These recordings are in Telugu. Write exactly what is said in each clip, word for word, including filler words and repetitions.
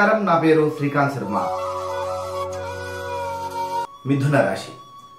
నమస్కారం, నా పేరు శ్రీకాంత్ శర్మ. మిథున రాశి.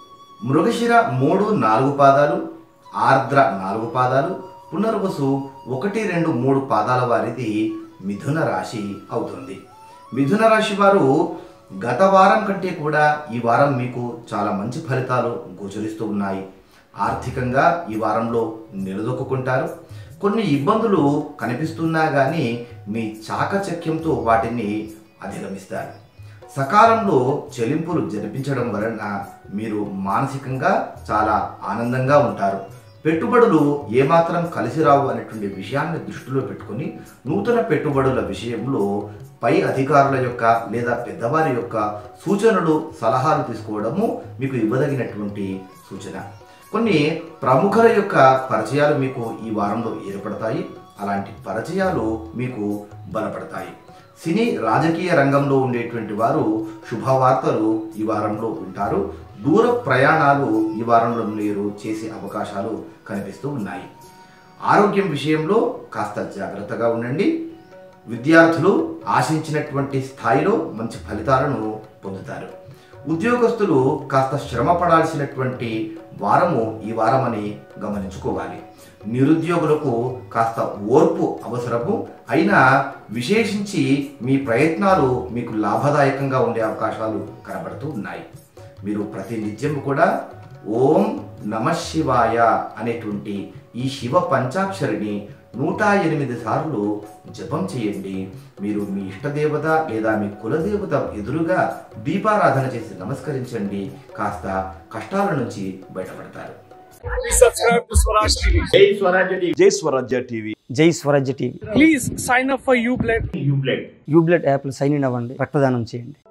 మృగశిర మూడు నాలుగు పాదాలు, ఆర్ద్ర నాలుగు పాదాలు, పునర్వసు ఒకటి రెండు మూడు పాదాల వారిది మిథున రాశి అవుతుంది. మిథున రాశి వారు గత వారం కంటే కూడా ఈ వారం మీకు చాలా మంచి ఫలితాలు గోచరిస్తూ ఉన్నాయి. ఆర్థికంగా ఈ వారంలో నిలదొక్కుంటారు. కొన్ని ఇబ్బందులు కనిపిస్తున్నా కానీ మీ చాకచక్యంతో వాటిని అధిగమిస్తారు. సకాలంలో చెల్లింపులు జరిపించడం వలన మీరు మానసికంగా చాలా ఆనందంగా ఉంటారు. పెట్టుబడులు ఏమాత్రం కలిసి రావు అనేటువంటి విషయాన్ని దృష్టిలో పెట్టుకొని నూతన పెట్టుబడుల విషయంలో పై అధికారుల యొక్క లేదా పెద్దవారి యొక్క సూచనలు సలహాలు తీసుకోవడము మీకు ఇవ్వదగినటువంటి సూచన. కొన్ని ప్రముఖుల యొక్క పరిచయాలు మీకు ఈ వారంలో ఏర్పడతాయి. అలాంటి పరిచయాలు మీకు బలపడతాయి. సినీ రాజకీయ రంగంలో ఉండేటువంటి వారు శుభవార్తలు ఈ వారంలో వింటారు. దూర ప్రయాణాలు ఈ వారంలో మీరు చేసే అవకాశాలు కనిపిస్తూ ఉన్నాయి. ఆరోగ్యం విషయంలో కాస్త జాగ్రత్తగా ఉండండి. విద్యార్థులు ఆశించినటువంటి స్థాయిలో మంచి ఫలితాలను పొందుతారు. ఉద్యోగస్తులు కాస్త శ్రమ పడాల్సినటువంటి వారము ఈ వారమని గమనించుకోవాలి. నిరుద్యోగులకు కాస్త ఓర్పు అవసరము. అయినా విశేషించి మీ ప్రయత్నాలు మీకు లాభదాయకంగా ఉండే అవకాశాలు కనబడుతూ ఉన్నాయి. మీరు ప్రతి నిత్యం కూడా ఓం నమ శివాయ అనేటువంటి ఈ శివ పంచాక్షరిని నూట ఎనిమిది సార్లు జపం చేయండి. మీరు మీ ఇష్టదేవత లేదా మీ కులదేవత ఎదురుగా దీపారాధన చేసి నమస్కరించండి. కాస్త కష్టాల నుంచి బయటపడతారు. Please subscribe to Swaraj T V. Jai Swarajya T V. Jai Swarajya T V. Jai Swarajya TV. Please sign up for U Blood. U Blood. యూబ్లెట్ యాప్లో సైన్ ఇన్ అవ్వండి, రక్తదానం చేయండి.